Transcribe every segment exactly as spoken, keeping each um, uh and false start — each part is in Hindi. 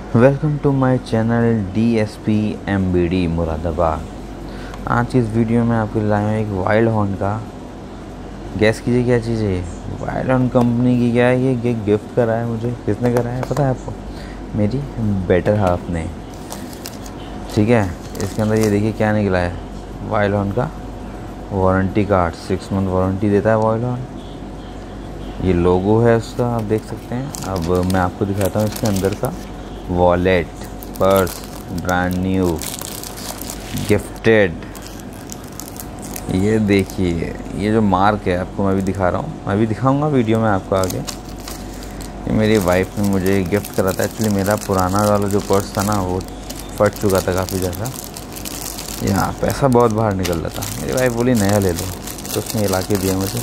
Welcome to my channel D S P M B D Moradabad. आज की इस वीडियो में आपके लिए लाया हूँ एक वाइल्ड हॉर्न का। गैस कीजिए क्या चीज़ है ये। वाइल्ड हॉर्न कंपनी की क्या है, ये गिफ्ट करा है मुझे। किसने करा है पता है आपको? मेरी बेटर हाफ ने। ठीक है, इसके अंदर ये देखिए क्या निकला है, वाइल्ड हॉर्न का warranty card. Six month warranty देता है वाइल्ड हॉर्न। ये लोगो है उसका, आप देख सकते हैं। अब मैं आपको दिखाता हूँ इसके अंदर का wallet, purse, brand new, gifted. ये देखिए, ये जो मार्क है आपको मैं भी दिखा रहा हूँ, मैं भी दिखाऊंगा वीडियो में आपको आगे। ये मेरी वाइफ ने मुझे गिफ्ट करा था। एक्चुअली मेरा पुराना वाला जो पर्स था ना, वो फट चुका था काफ़ी ज़्यादा। यहाँ पैसा बहुत बाहर निकल रहा था। मेरी वाइफ बोली नया ले लो, तो उसने ये ला के दिया मुझे।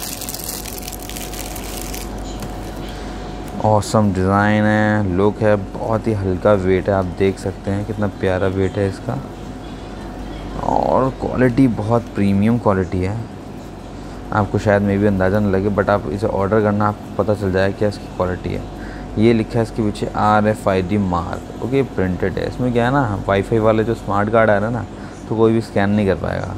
ऑसम डिज़ाइन है, लुक है, बहुत ही हल्का वेट है। आप देख सकते हैं कितना प्यारा वेट है इसका, और क्वालिटी बहुत प्रीमियम क्वालिटी है। आपको शायद में भी अंदाज़ा न लगे, बट आप इसे ऑर्डर करना आपको पता चल जाए क्या इसकी क्वालिटी है। ये लिखा है इसके पीछे R F I D mark. Okay, printed है। इसमें क्या है ना, वाईफाई वाले जो स्मार्ट कार्ड आ रहा है ना, तो कोई भी स्कैन नहीं कर पाएगा।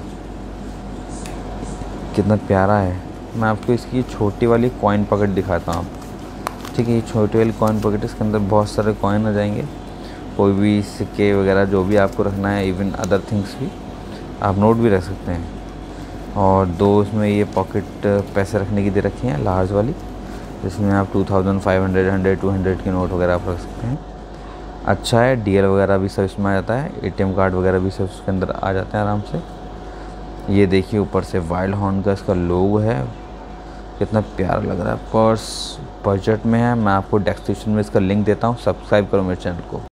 कितना प्यारा है। मैं आपको इसकी छोटी वाली कॉइन पॉकेट दिखाता हूँ। ठीक है, ये छोटे वाली कॉइन पॉकेट, इसके अंदर बहुत सारे कॉइन आ जाएंगे। कोई भी सिक्के वगैरह जो भी आपको रखना है, इवन अदर थिंग्स भी आप नोट भी रख सकते हैं। और दो इसमें ये पॉकेट पैसे रखने की दे रखी हैं, लार्ज वाली, जिसमें आप two thousand, five hundred, hundred, two hundred के नोट वगैरह आप रख सकते हैं। अच्छा है, डी एल वगैरह भी सब इसमें आ जाता है, ए टी एम कार्ड वगैरह भी सब इसके अंदर आ जाते हैं आराम से। ये देखिए ऊपर से वाइल्ड हॉर्न का इसका लोगो है, कितना प्यारा लग रहा है। पर्स बजट में है। मैं आपको डिस्क्रिप्शन में इसका लिंक देता हूँ, सब्सक्राइब करो मेरे चैनल को।